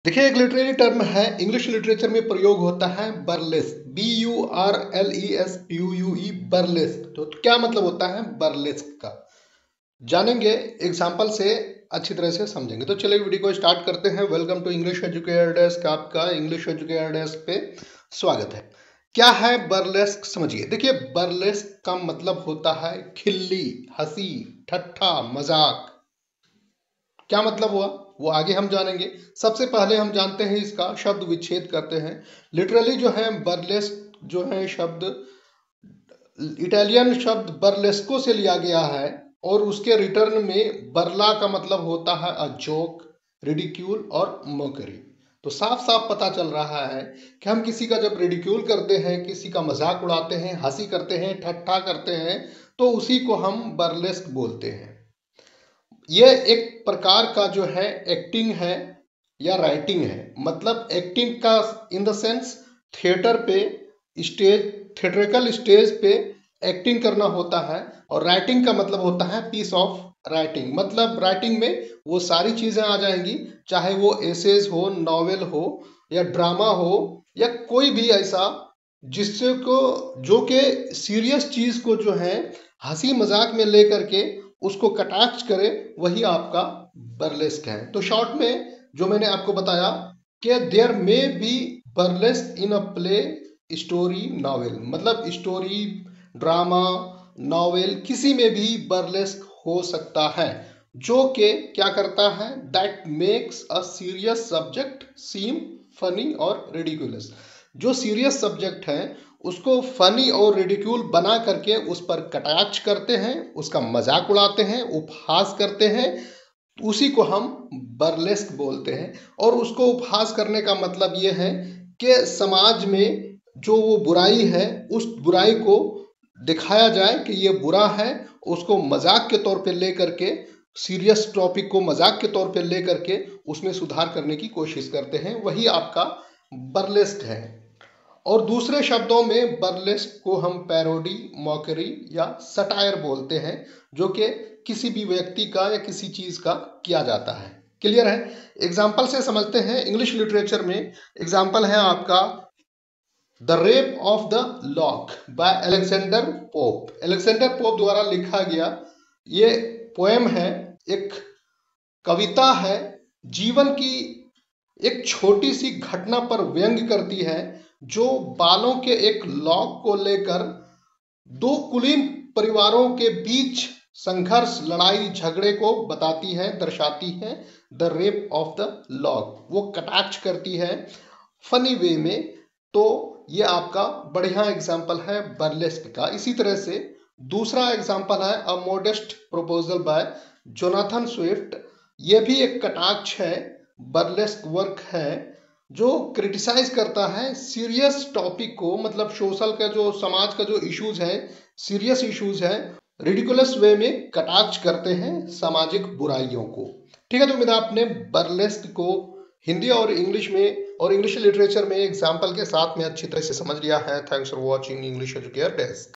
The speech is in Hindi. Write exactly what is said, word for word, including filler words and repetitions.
देखिए, एक लिटरेरी टर्म है, इंग्लिश लिटरेचर में प्रयोग होता है burlesque, B U R L E S U U E, burlesque. तो क्या मतलब होता है बर्लेस्क का, जानेंगे एग्जाम्पल से, अच्छी तरह से समझेंगे। तो चलिए वीडियो को स्टार्ट करते हैं। Welcome to English educator desk, आपका इंग्लिश एजुकेटर डेस्क पे स्वागत है। क्या है बर्लेस्क, समझिए। देखिए, बर्लेस्क का मतलब होता है खिल्ली, हंसी, ठट्ठा, मजाक। क्या मतलब हुआ वो आगे हम जानेंगे। सबसे पहले हम जानते हैं इसका शब्द विच्छेद करते हैं। लिटरली जो है बर्लेस्क जो है शब्द इटालियन शब्द बर्लेस्को से लिया गया है और उसके रिटर्न में बरला का मतलब होता है अ जोक, रिडिक्यूल और मोकरी। तो साफ साफ पता चल रहा है कि हम किसी का जब रिडिक्यूल करते हैं, किसी का मजाक उड़ाते हैं, हंसी करते हैं, ठट्ठा करते हैं, तो उसी को हम बर्लेस्क बोलते हैं। यह एक प्रकार का जो है एक्टिंग है या राइटिंग है। मतलब एक्टिंग का इन द सेंस थिएटर पे, स्टेज, थिएट्रिकल स्टेज पे एक्टिंग करना होता है। और राइटिंग का मतलब होता है पीस ऑफ राइटिंग। मतलब राइटिंग में वो सारी चीजें आ जाएंगी, चाहे वो एसेज हो, नॉवेल हो या ड्रामा हो या कोई भी ऐसा जिससे को जो कि सीरियस चीज को जो है हंसी मजाक में लेकर के उसको कटाक्ष करे, वही आपका बर्लेस्क है। तो शॉर्ट में जो मैंने आपको बताया कि there may be burlesque in a play, story, novel. मतलब स्टोरी, ड्रामा, नॉवेल, किसी में भी बर्लेस्क हो सकता है, जो कि क्या करता है, that makes a serious subject seem funny और रिडिकुलस। जो सीरियस सब्जेक्ट है उसको फनी और रिडिक्यूल बना करके उस पर कटाक्ष करते हैं, उसका मजाक उड़ाते हैं, उपहास करते हैं, उसी को हम बर्लेस्क बोलते हैं। और उसको उपहास करने का मतलब ये है कि समाज में जो वो बुराई है उस बुराई को दिखाया जाए कि ये बुरा है, उसको मजाक के तौर पे लेकर के, सीरियस टॉपिक को मजाक के तौर पे लेकर के उसमें सुधार करने की कोशिश करते हैं, वही आपका बर्लेस्क है। और दूसरे शब्दों में बर्लेस्क को हम पैरोडी, मॉकरी या सटायर बोलते हैं, जो कि किसी भी व्यक्ति का या किसी चीज का किया जाता है। क्लियर है? एग्जाम्पल से समझते हैं। इंग्लिश लिटरेचर में एग्जाम्पल है आपका the rape of the lock by Alexander Pope. Alexander Pope द्वारा लिखा गया ये पोएम है, एक कविता है, जीवन की एक छोटी सी घटना पर व्यंग करती है, जो बालों के एक लॉक को लेकर दो कुलीन परिवारों के बीच संघर्ष, लड़ाई झगड़े को बताती है, दर्शाती है। The rape of the lock, वो कटाक्ष करती है फनी वे में। तो ये आपका बढ़िया एग्जाम्पल है बर्लेस्क का। इसी तरह से दूसरा एग्जाम्पल है a modest proposal by Jonathan Swift. ये भी एक कटाक्ष है, बर्लेस्क वर्क है, जो क्रिटिसाइज करता है सीरियस टॉपिक को। मतलब सोशल का जो, समाज का जो इश्यूज है, सीरियस इश्यूज है, रिडिकुलस वे में कटाक्ष करते हैं सामाजिक बुराइयों को। ठीक है, तो उम्मीद है आपने बर्लेस्क को हिंदी और इंग्लिश में और इंग्लिश लिटरेचर में एग्जाम्पल के साथ में अच्छी तरह से समझ लिया है। Thanks for watching English educator desk.